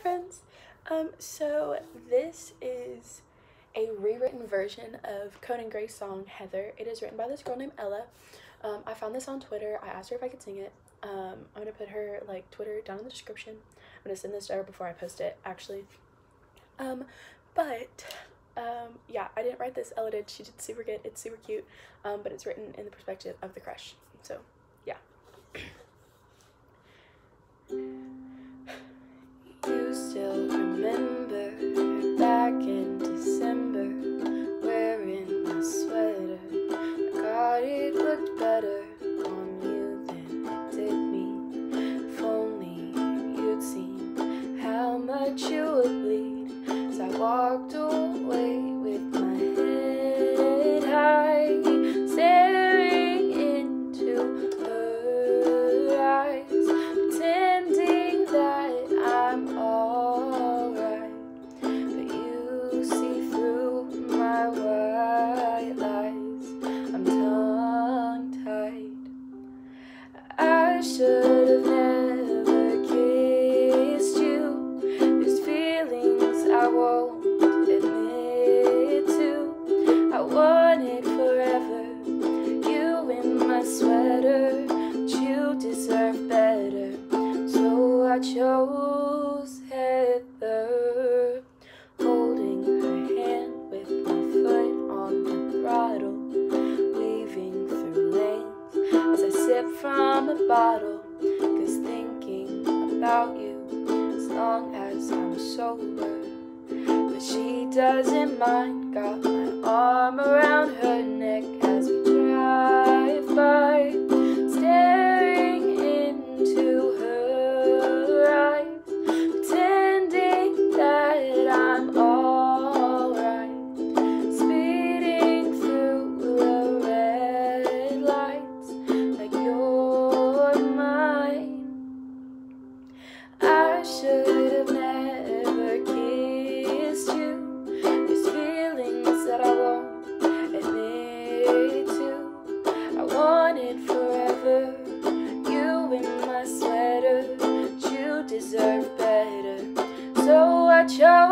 friends. So this is a rewritten version of Conan Gray's song Heather. It is written by this girl named Ella. I found this on Twitter. I asked her if I could sing it. I'm gonna put her Twitter down in the description. I'm gonna send this to her before I post it actually. Yeah, I didn't write this. Ella did. She did super good. It's super cute. But it's written in the perspective of the crush. So yeah. You still remember back in December, wearing my sweater. God, it looked better on you than it did me. If only you'd seen how much you would bleed. As I walked away with my head high, staring into her eyes, pretending that I'm alright, but you see through my white lies. I'm tongue-tied. I should have never kissed you. There's feelings I won't admit to. I wanted forever, you in my sweater, but you deserve better. So I chose Heather, holding her hand with my foot on the throttle, weaving through lanes as I sip from a bottle. 'Cause thinking about you as long as I'm sober, but she doesn't mind. Got my arm around her neck as we drive by, staring into her eyes, pretending that I'm alright, speeding through the red lights like you're mine. I should have never kissed you. There's feelings that I won't admit to. I wanted forever, you in my sweater, but you deserve better. So I chose